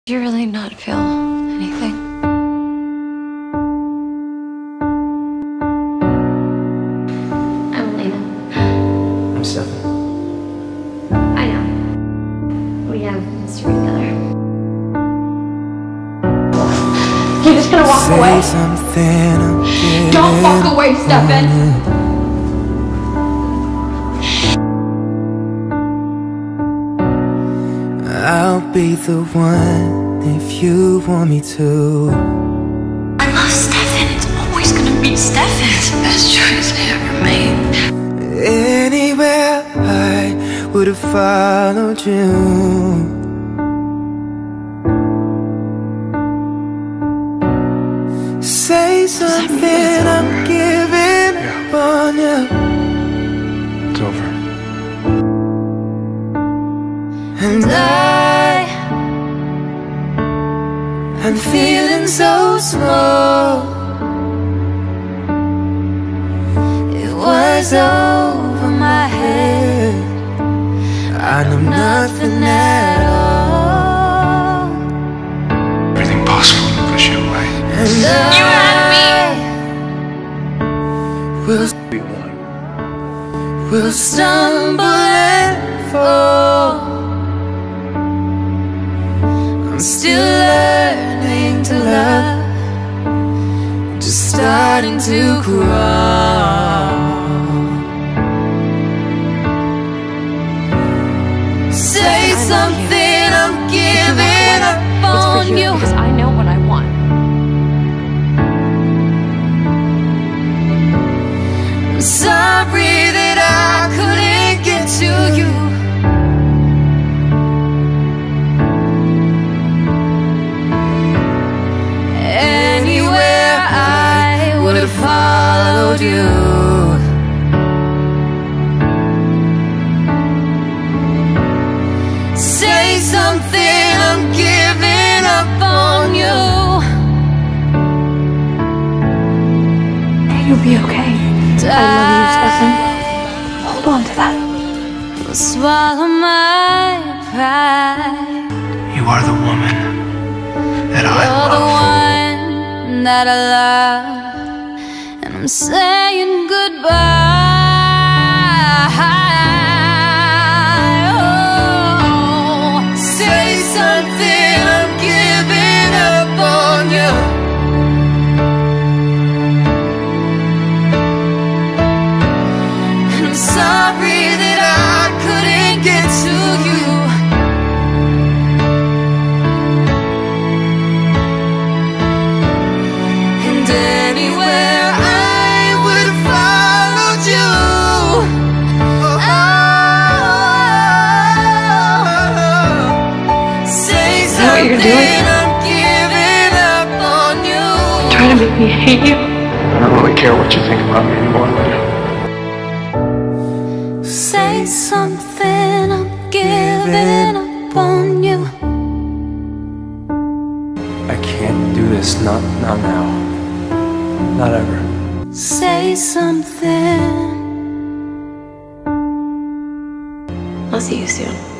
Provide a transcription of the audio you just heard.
Do you really not feel anything? I'm Elena. I'm Stefan. I know. We have history together. You're just gonna walk away? Don't walk away, Stefan! I'll be the one if you want me to. I love Stefan. It's always gonna be Stefan. It's the best choice I ever made. Anywhere I would have followed you. Say something, I'm giving up on you. It's over. And I'm feeling so small. It was over my head. I know nothing at all. Everything possible to push you away. And You had me! We'll stumble and fall. I'm still learning to love, just starting to crawl. Say something, I'm giving up on you. Because I know what I want. I'm sorry that I couldn't get to you. Followed you. Say something, I'm giving up on you. You'll be okay. I love you, Stefan. Hold on to that. Will swallow my pride. You are the woman that I You're love. the one that I love. And I'm saying goodbye. Oh, say something, I'm giving up on you. And I'm sorry that I couldn't get to you. And anywhere you're doing? I'm giving up on you. Trying to make me hate you? I don't really care what you think about me anymore, Elena. Say something, I'm giving up on you. I can't do this, not now. Not ever. Say something. I'll see you soon.